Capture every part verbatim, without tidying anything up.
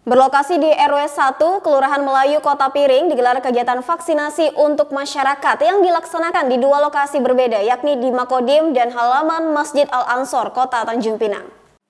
Berlokasi di R W satu, Kelurahan Melayu, Kota Piring, digelar kegiatan vaksinasi untuk masyarakat yang dilaksanakan di dua lokasi berbeda, yakni di Makodim dan halaman Masjid Al-Ansor, Kota Tanjung Pinang.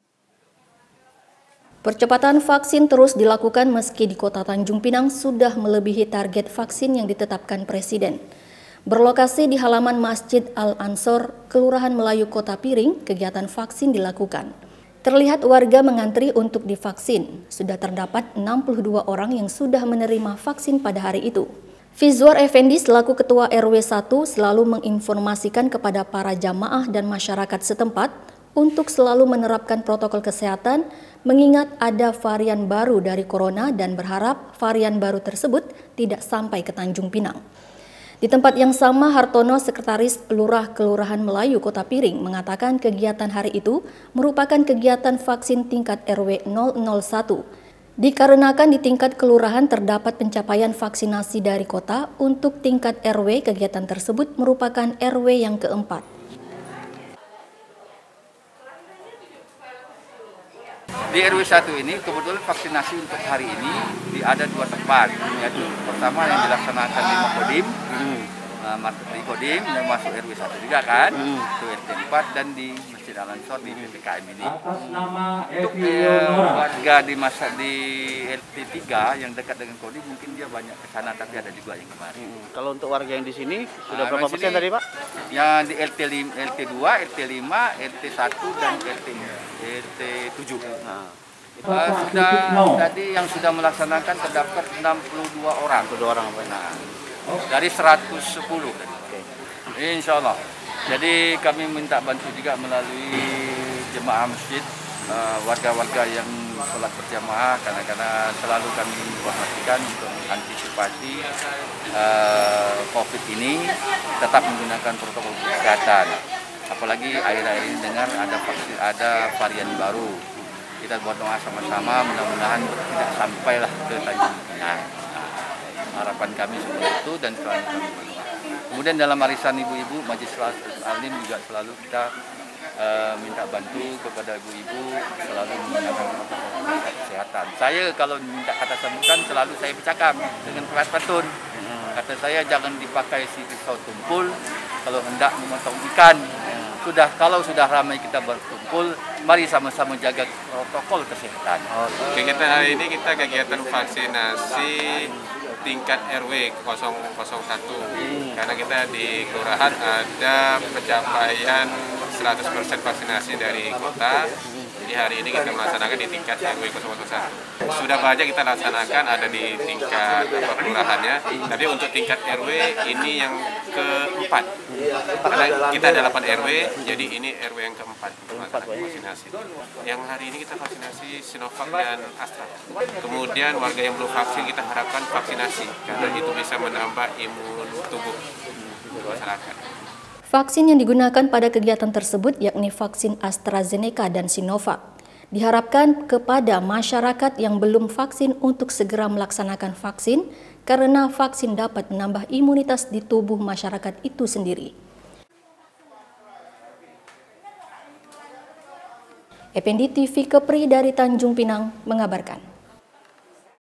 Percepatan vaksin terus dilakukan meski di Kota Tanjung Pinang sudah melebihi target vaksin yang ditetapkan Presiden. Berlokasi di halaman Masjid Al-Ansor, Kelurahan Melayu, Kota Piring, kegiatan vaksin dilakukan. Terlihat warga mengantri untuk divaksin. Sudah terdapat enam puluh dua orang yang sudah menerima vaksin pada hari itu. Fizwar Effendi selaku Ketua R W satu selalu menginformasikan kepada para jamaah dan masyarakat setempat untuk selalu menerapkan protokol kesehatan mengingat ada varian baru dari corona dan berharap varian baru tersebut tidak sampai ke Tanjung Pinang. Di tempat yang sama, Hartono, Sekretaris Lurah Kelurahan Melayu, Kota Piring, mengatakan kegiatan hari itu merupakan kegiatan vaksin tingkat R W nol nol satu. Dikarenakan di tingkat kelurahan terdapat pencapaian vaksinasi dari kota, untuk tingkat R W kegiatan tersebut merupakan R W yang keempat. Di R W satu ini kebetulan vaksinasi untuk hari ini di ada dua tempat, yaitu pertama yang dilaksanakan di Makodim, hmm. uh, masuk di Kodim dan masuk R W satu juga kan, hmm. itu R T empat dan di Masjid Al-Ansor di P P K M ini. Untuk eh, warga di masa di R T tiga yang dekat dengan Kodim mungkin dia banyak ke sana, tapi ada juga yang kemarin. Hmm. Kalau untuk warga yang di sini sudah nah, berapa persen tadi Pak? Yang di R T lima, R T dua, R T lima, R T satu dan R T R T tujuh. Nah, uh, sudah tadi yang sudah melaksanakan terdapat enam puluh dua orang. enam puluh dua orang apa? Nah, dari seratus sepuluh. Okay. Insya Allah. Jadi kami minta bantu juga melalui jemaah masjid, uh, warga-warga yang sholat berjamaah, karena karena selalu kami informasikan untuk antisipasi uh, COVID ini tetap menggunakan protokol kesehatan. Apalagi akhir-akhir ini dengar ada vaksin, ada varian baru. Kita buat doa sama-sama, mudah-mudahan tidak sampailah ke Tanjung Pinang. Harapan kami seperti itu dan selalu kami berdoa. Kemudian dalam arisan ibu-ibu, Majelis Alim juga selalu kita uh, minta bantu kepada ibu-ibu selalu menggunakan protokol kesehatan. Saya kalau minta kata sambutan selalu saya bercakap dengan keras pantun. Kata saya jangan dipakai si pisau tumpul kalau hendak memotong ikan. Sudah kalau sudah ramai kita berkumpul, mari sama-sama jaga protokol kesehatan. Kegiatan hari ini kita kegiatan vaksinasi tingkat R W nol nol satu. Karena kita di kelurahan ada pencapaian seratus persen vaksinasi dari kota. Jadi hari ini kita melaksanakan di tingkat R W nol nol satu. Sudah banyak kita laksanakan ada di tingkat apa, kelurahannya, tapi untuk tingkat R W ini yang keempat. Karena kita ada delapan R W, jadi ini R W yang keempat vaksinasi. Yang hari ini kita vaksinasi Sinovac dan Astra. Kemudian warga yang belum vaksin kita harapkan vaksinasi, karena itu bisa menambah imun tubuh masyarakat. Vaksin yang digunakan pada kegiatan tersebut yakni vaksin AstraZeneca dan Sinovac. Diharapkan kepada masyarakat yang belum vaksin untuk segera melaksanakan vaksin karena vaksin dapat menambah imunitas di tubuh masyarakat itu sendiri. Effendi T V Kepri dari Tanjung Pinang mengabarkan.